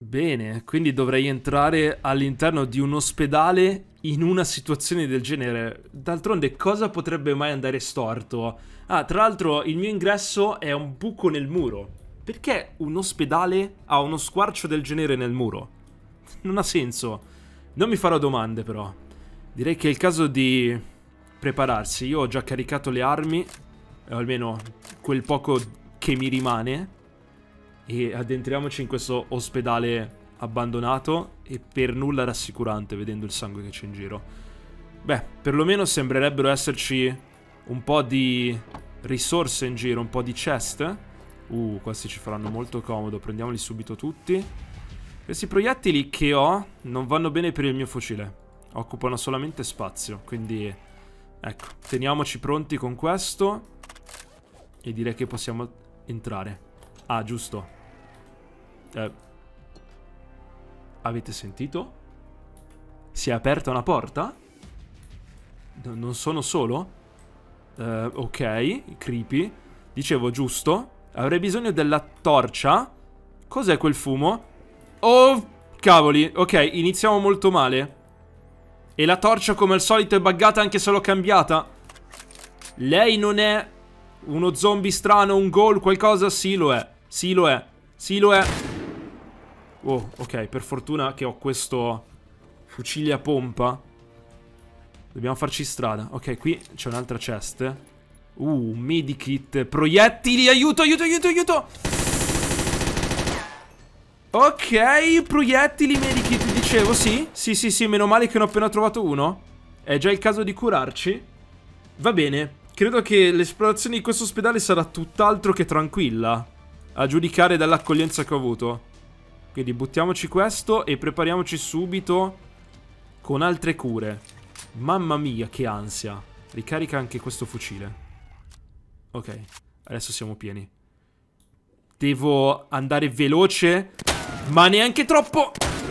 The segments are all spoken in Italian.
Bene, quindi dovrei entrare all'interno di un ospedale in una situazione del genere. D'altronde, cosa potrebbe mai andare storto? Ah, tra l'altro, il mio ingresso è un buco nel muro. Perché un ospedale ha uno squarcio del genere nel muro? Non ha senso. Non mi farò domande, però. Direi che è il caso di prepararsi. Io ho già caricato le armi, o almeno quel poco che mi rimane. E addentriamoci in questo ospedale abbandonato e per nulla rassicurante vedendo il sangue che c'è in giro. Beh, perlomeno sembrerebbero esserci un po' di risorse in giro, un po' di chest. Questi ci faranno molto comodo, prendiamoli subito tutti. Questi proiettili che ho non vanno bene per il mio fucile. Occupano solamente spazio, quindi ecco, teniamoci pronti con questo. E direi che possiamo entrare. Ah, giusto. Avete sentito? Si è aperta una porta? Non sono solo? Ok, creepy. Dicevo, giusto. Avrei bisogno della torcia. Cos'è quel fumo? Oh, cavoli. Ok, iniziamo molto male. E la torcia, come al solito, è buggata anche se l'ho cambiata. Lei non è uno zombie strano, un ghoul, qualcosa? Sì, lo è. Sì, lo è. Sì, lo è. Oh, ok, per fortuna che ho questo fucile a pompa. Dobbiamo farci strada. Ok, qui c'è un'altra chest. Medikit. Proiettili, aiuto, aiuto, aiuto, aiuto. Ok, proiettili, medikit, dicevo, sì. Sì, sì, sì, meno male che ne ho appena trovato uno. È già il caso di curarci. Va bene. Credo che l'esplorazione di questo ospedale sarà tutt'altro che tranquilla, a giudicare dall'accoglienza che ho avuto. Quindi buttiamoci questo e prepariamoci subito con altre cure. Mamma mia, che ansia. Ricarica anche questo fucile. Ok, adesso siamo pieni. Devo andare veloce, ma neanche troppo.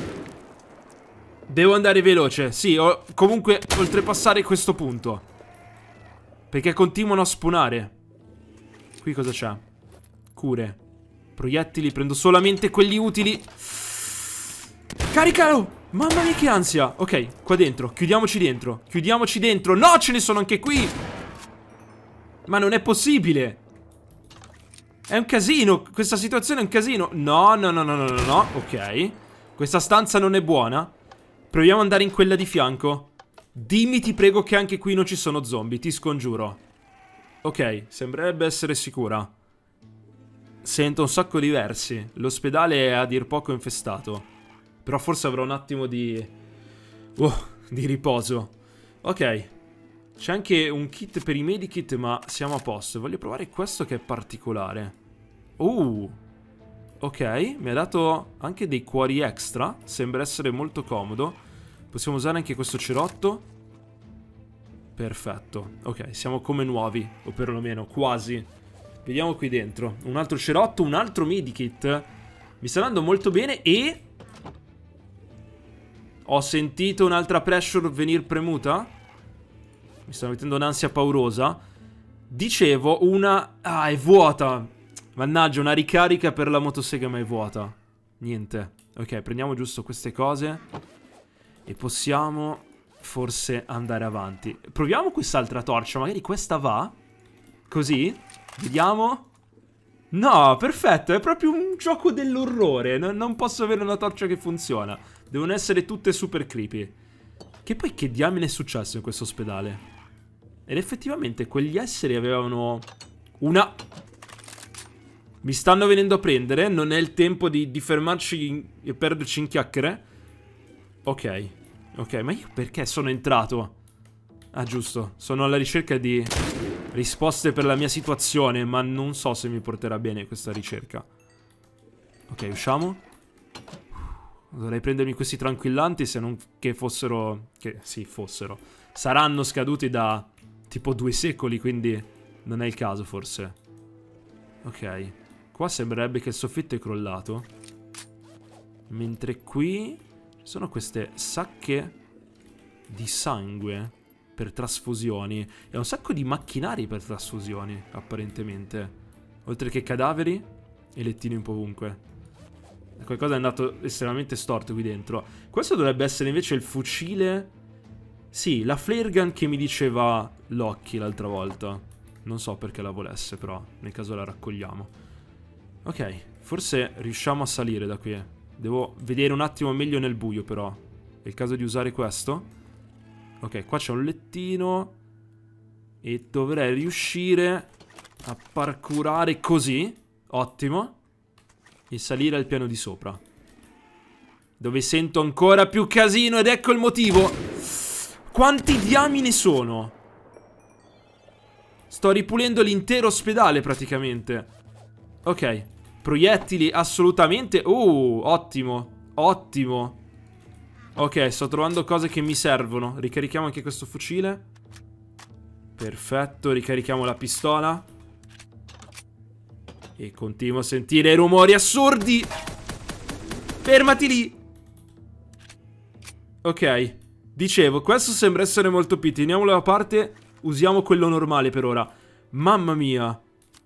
Devo andare veloce, sì, comunque oltrepassare questo punto, perché continuano a spawnare. Qui cosa c'è? Cure. Proiettili, prendo solamente quelli utili. Caricalo! Mamma mia che ansia. Ok, qua dentro, chiudiamoci dentro. Chiudiamoci dentro. No, ce ne sono anche qui. Ma non è possibile. È un casino, questa situazione è un casino. No, no, no, no, no, no, no. Ok, questa stanza non è buona. Proviamo ad andare in quella di fianco. Dimmi, ti prego, che anche qui non ci sono zombie, ti scongiuro. Ok, sembrerebbe essere sicura. Sento un sacco di versi. L'ospedale è a dir poco infestato. Però forse avrò un attimo di riposo. Ok. C'è anche un kit per i medikit, ma siamo a posto. Voglio provare questo che è particolare. Ok, mi ha dato anche dei cuori extra. Sembra essere molto comodo. Possiamo usare anche questo cerotto. Perfetto. Ok, siamo come nuovi. O perlomeno, quasi. Vediamo qui dentro. Un altro cerotto, un altro medikit. Mi sta andando molto bene e... ho sentito un'altra pressure venire premuta. Mi sta mettendo un'ansia paurosa. Dicevo, una... ah, è vuota. Mannaggia, una ricarica per la motosega ma è vuota. Niente. Ok, prendiamo giusto queste cose e possiamo forse andare avanti. Proviamo quest'altra torcia. Magari questa va. Così. Vediamo. No, perfetto, è proprio un gioco dell'orrore. Non posso avere una torcia che funziona. Devono essere tutte super creepy. Che poi che diamine è successo in questo ospedale? Ed effettivamente quegli esseri avevano una... Mi stanno venendo a prendere. Non è il tempo di fermarci e perderci in chiacchiere. Ok. Ok, ma io perché sono entrato? Ah, giusto. Sono alla ricerca di risposte per la mia situazione, ma non so se mi porterà bene questa ricerca. Ok, usciamo. Dovrei prendermi questi tranquillanti, se non che fossero... che sì, fossero. Saranno scaduti da tipo 2 secoli, quindi non è il caso forse. Ok. Qua sembrerebbe che il soffitto è crollato. Mentre qui ci sono queste sacche di sangue per trasfusioni e un sacco di macchinari per trasfusioni, apparentemente. Oltre che cadaveri e lettini un po' ovunque. Qualcosa è andato estremamente storto qui dentro. Questo dovrebbe essere invece il fucile. Sì, la flare gun che mi diceva Loki l'altra volta. Non so perché la volesse, però nel caso la raccogliamo. Ok, forse riusciamo a salire da qui. Devo vedere un attimo meglio nel buio, però. È il caso di usare questo. Ok, qua c'è un lettino. E dovrei riuscire a parkourare così. Ottimo. E salire al piano di sopra, dove sento ancora più casino, ed ecco il motivo. Quanti diamine sono? Sto ripulendo l'intero ospedale praticamente. Ok, proiettili assolutamente. Ottimo, ottimo. Ok, sto trovando cose che mi servono. Ricarichiamo anche questo fucile. Perfetto, ricarichiamo la pistola. E continuo a sentire rumori assurdi. Fermati lì. Ok, dicevo, questo sembra essere molto OP. Teniamolo da parte. Usiamo quello normale per ora. Mamma mia.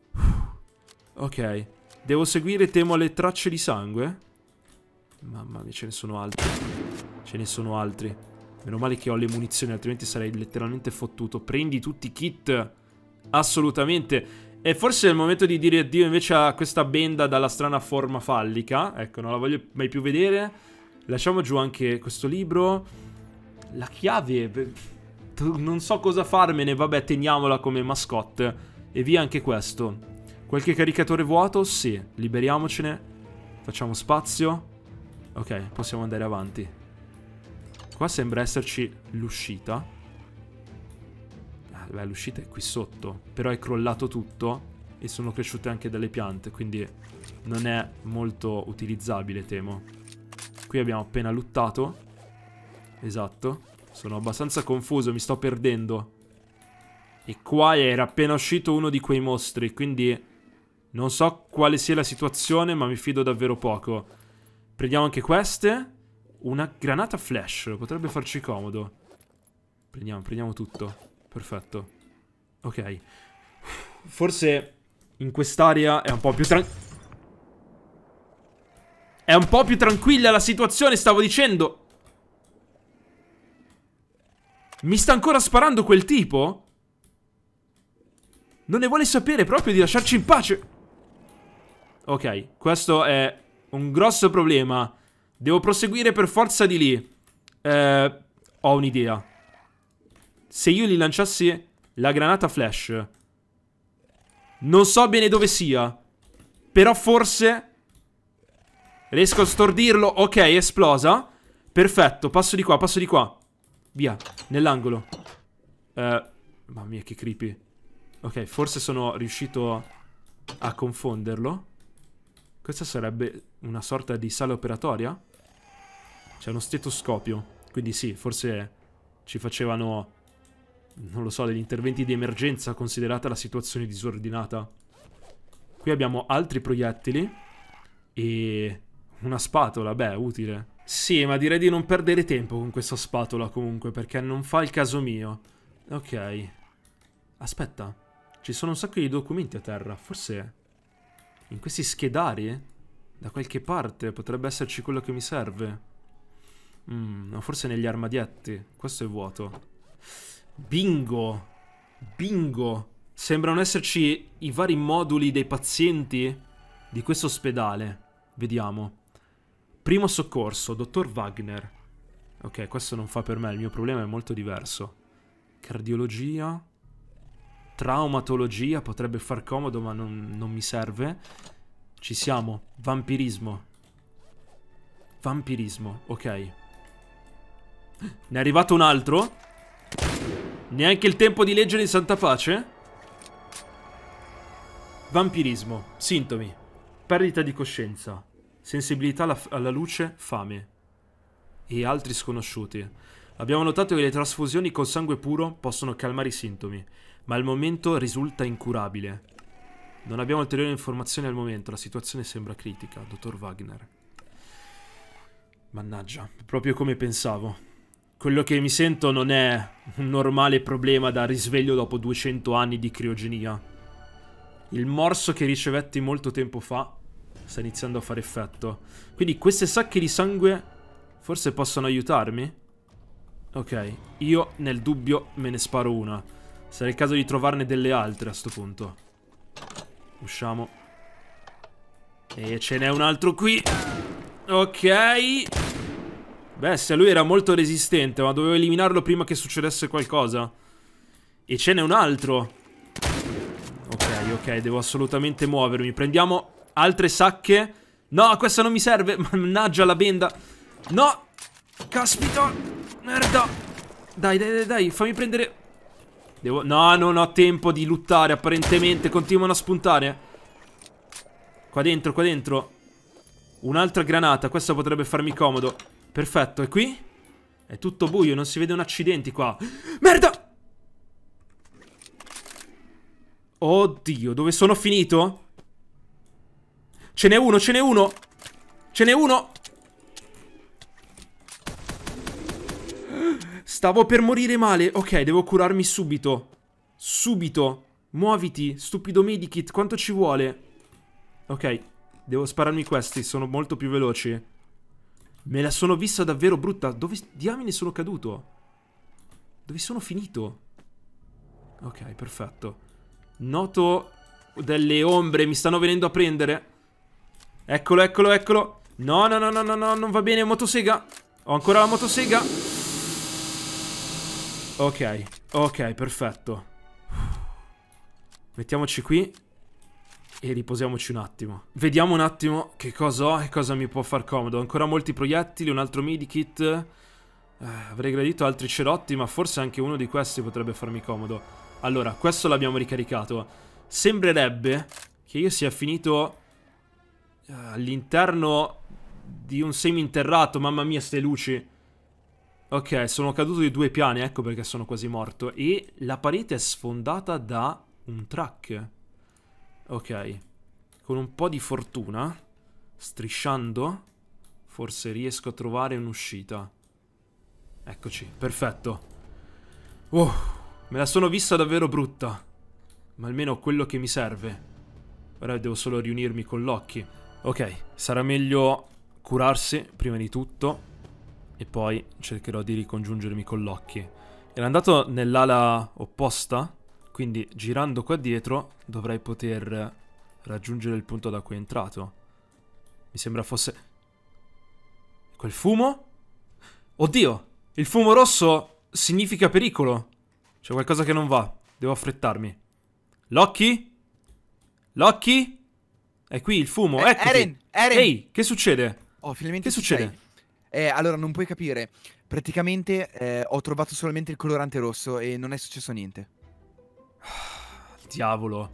Ok, devo seguire, temo, le tracce di sangue. Mamma mia, ce ne sono altri. Ce ne sono altri. Meno male che ho le munizioni, altrimenti sarei letteralmente fottuto. Prendi tutti i kit. Assolutamente. E forse è il momento di dire addio invece a questa benda dalla strana forma fallica. Ecco, non la voglio mai più vedere. Lasciamo giù anche questo libro. La chiave. Non so cosa farmene. Vabbè, teniamola come mascotte. E via anche questo. Qualche caricatore vuoto? Sì. Liberiamocene. Facciamo spazio. Ok, possiamo andare avanti. Qua sembra esserci l'uscita. Beh, l'uscita è qui sotto. Però è crollato tutto e sono cresciute anche delle piante, quindi non è molto utilizzabile, temo. Qui abbiamo appena lootato. Esatto. Sono abbastanza confuso, mi sto perdendo. E qua era appena uscito uno di quei mostri, quindi non so quale sia la situazione, ma mi fido davvero poco. Prendiamo anche queste. Una granata flash, potrebbe farci comodo. Prendiamo tutto. Perfetto. Ok. Forse in quest'area è un po' più è un po' più tranquilla la situazione, stavo dicendo. Mi sta ancora sparando quel tipo? Non ne vuole sapere proprio di lasciarci in pace. Ok, questo è un grosso problema. Devo proseguire per forza di lì. Ho un'idea. Se io gli lanciassi la granata flash, non so bene dove sia, però forse riesco a stordirlo. Ok, è esplosa. Perfetto, passo di qua. Via, nell'angolo. Mamma mia, che creepy. Ok, forse sono riuscito a confonderlo. Questa sarebbe una sorta di sala operatoria. C'è uno stetoscopio. Quindi sì, forse ci facevano, non lo so, degli interventi di emergenza, considerata la situazione disordinata. Qui abbiamo altri proiettili. E una spatola, beh, utile. Sì, ma direi di non perdere tempo con questa spatola comunque, perché non fa il caso mio. Ok. Aspetta, ci sono un sacco di documenti a terra. Forse in questi schedari da qualche parte potrebbe esserci quello che mi serve. No, forse negli armadietti. Questo è vuoto. Bingo. Bingo. Sembrano esserci i vari moduli dei pazienti di questo ospedale. Vediamo. Primo soccorso, dottor Wagner. Ok, questo non fa per me, il mio problema è molto diverso. Cardiologia. Traumatologia, potrebbe far comodo, ma non mi serve. Ci siamo. Vampirismo. Vampirismo, ok. Ne è arrivato un altro. Neanche il tempo di leggere in santa pace. Vampirismo. Sintomi: perdita di coscienza, sensibilità alla luce, fame e altri sconosciuti. Abbiamo notato che le trasfusioni col sangue puro possono calmare i sintomi, ma al momento risulta incurabile. Non abbiamo ulteriori informazioni al momento. La situazione sembra critica, dottor Wagner. Mannaggia, proprio come pensavo. Quello che mi sento non è un normale problema da risveglio dopo 200 anni di criogenia. Il morso che ricevetti molto tempo fa Sta iniziando a fare effetto. Quindi queste sacche di sangue forse possono aiutarmi? Ok, io nel dubbio me ne sparo una. Sarà il caso di trovarne delle altre a sto punto. Usciamo. E ce n'è un altro qui. Ok. Bestia, lui era molto resistente, ma dovevo eliminarlo prima che succedesse qualcosa. E ce n'è un altro. Ok, devo assolutamente muovermi. Prendiamo altre sacche. No, questa non mi serve. Mannaggia la benda. No. Caspita. Merda. Dai, fammi prendere. No, non ho tempo di lottare. Apparentemente continuano a spuntare. Qua dentro. Un'altra granata. Questa potrebbe farmi comodo. Perfetto, e qui? È tutto buio, non si vedono accidenti qua. Merda! Oddio, dove sono finito? Ce n'è uno. Stavo per morire male. Ok, devo curarmi subito. Muoviti, stupido medikit, quanto ci vuole? Ok, devo spararmi questi, sono molto più veloci. Me la sono vista davvero brutta. Dove diamine sono caduto? Dove sono finito? Ok, perfetto. Noto delle ombre, mi stanno venendo a prendere. Eccolo. No, non va bene, motosega. Ho ancora la motosega. Ok, perfetto. Mettiamoci qui e riposiamoci un attimo. Vediamo un attimo che cosa ho e cosa mi può far comodo. Ancora molti proiettili, un altro medikit. Avrei gradito altri cerotti, ma forse anche uno di questi potrebbe farmi comodo. Allora, questo l'abbiamo ricaricato. Sembrerebbe che io sia finito all'interno di un seminterrato. Mamma mia, ste luci. Ok, sono caduto di 2 piani, ecco perché sono quasi morto. E la parete è sfondata da un track. Ok, con un po' di fortuna, strisciando, forse riesco a trovare un'uscita. Eccoci, perfetto. Me la sono vista davvero brutta, ma almeno quello che mi serve. Ora devo solo riunirmi con l'occhi. Ok, sarà meglio curarsi prima di tutto e poi cercherò di ricongiungermi con l'occhi. Era andato nell'ala opposta, quindi girando qua dietro dovrei poter raggiungere il punto da cui è entrato. Mi sembra fosse... Quel fumo? Oddio! Il fumo rosso significa pericolo. C'è qualcosa che non va. Devo affrettarmi. L'occhi? L'occhi? È qui il fumo, eccoti. Eren! Ehi, che succede? Oh, finalmente Che succede? Allora, non puoi capire. Praticamente ho trovato solamente il colorante rosso e non è successo niente. Diavolo.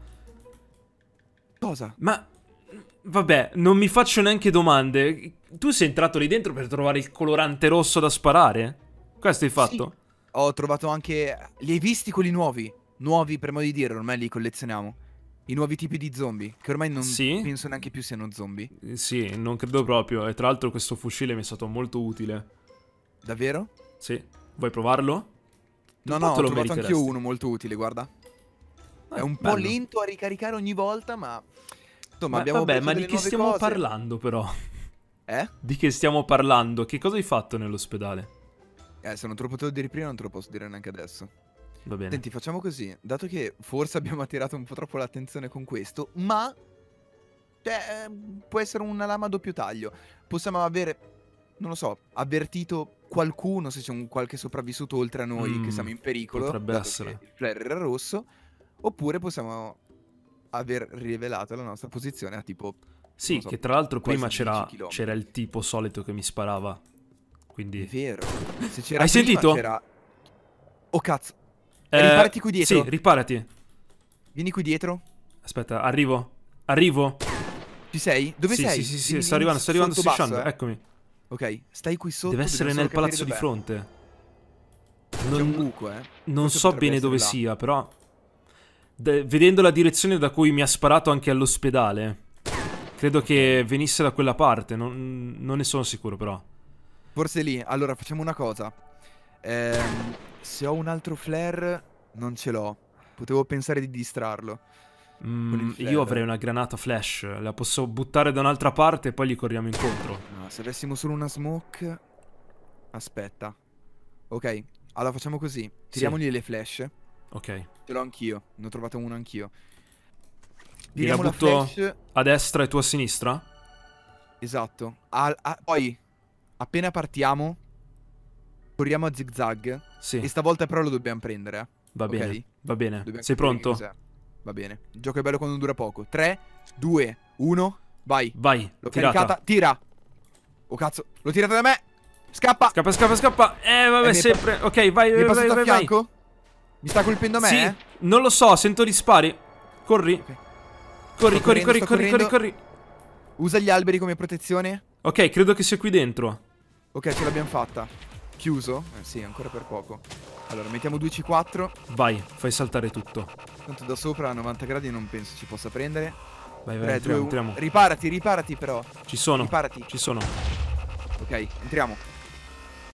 Cosa? Ma... Vabbè, non mi faccio neanche domande. Tu sei entrato lì dentro per trovare il colorante rosso da sparare? Questo hai fatto? Sì. Ho trovato anche... Li hai visti quelli nuovi? Nuovi, per modo di dire, ormai li collezioniamo. I nuovi tipi di zombie, che ormai non penso neanche più siano zombie. Sì, non credo proprio. E tra l'altro questo fucile mi è stato molto utile. Davvero? Sì. Vuoi provarlo? No, ho trovato anch'io uno molto utile, guarda. È un po' lento a ricaricare ogni volta, ma... Insomma, abbiamo vabbè, ma di che stiamo cose. parlando, però? Eh? Di che stiamo parlando? Che cosa hai fatto nell'ospedale? Se non te lo potevo dire prima, non te lo posso dire neanche adesso. Va bene. Senti, facciamo così. Dato che forse abbiamo attirato un po' troppo l'attenzione con questo, ma... può essere una lama a doppio taglio. Possiamo avere, non lo so, avvertito qualcuno, se c'è un qualche sopravvissuto oltre a noi che siamo in pericolo. Potrebbe essere. Il flare era rosso. Oppure possiamo aver rivelato la nostra posizione a tipo... Sì, so, che tra l'altro prima c'era chilometri. il tipo solito che mi sparava. Quindi... È vero. Se c'era Hai sentito? Oh cazzo. Riparati qui dietro. Sì, riparati. Vieni qui dietro. Aspetta, arrivo. Ci sei? Dove sei? Sì, sto arrivando strisciando, eccomi. Ok, stai qui sotto. Deve essere nel palazzo di fronte. C'è un buco, Non so bene dove sia, però... vedendo la direzione da cui mi ha sparato anche all'ospedale, credo che venisse da quella parte. Non ne sono sicuro, però. Forse lì. Allora facciamo una cosa. Se ho un altro flare, non ce l'ho. Potevo pensare di distrarlo. il flare. Io avrei una granata flash. La posso buttare da un'altra parte e poi gli corriamo incontro. No, se avessimo solo una smoke. Aspetta. Ok, allora facciamo così. Tiriamogli le flash. Ok. Ce l'ho anch'io. Ne ho trovato uno anch'io. La Tiriamo la butto flash. a destra e tu a sinistra? Esatto. Poi, appena partiamo, corriamo a zigzag. Sì. E stavolta però lo dobbiamo prendere, Va bene. ok? Va bene. Dobbiamo Sei capire che pronto? cos'è. Va bene. Il gioco è bello quando dura poco. 3, 2, 1, vai. Vai. L'ho Tirata. caricata. Tira. Oh cazzo, l'ho tirata da me. Scappa. Scappa, scappa, scappa. Vabbè, mi è sempre. Ok, vai, Mi è vai, passato a vai, vai. fianco? Mi sta colpendo me? Sì. Non lo so, sento gli spari. Corri. Ok. Corri, Sto corri, correndo, corri, sto corri, corri, correndo. corri. Usa gli alberi come protezione. Ok, credo che sia qui dentro. Ok, ce l'abbiamo fatta. Chiuso? Sì, ancora per poco. Allora, mettiamo 2C4. Vai, fai saltare tutto. Tanto da sopra a 90 gradi non penso ci possa prendere. Vai, vai, 3, 2, entriamo, 1. entriamo. Riparati, riparati però. Ci sono. Riparati. Ci sono. Ok, entriamo.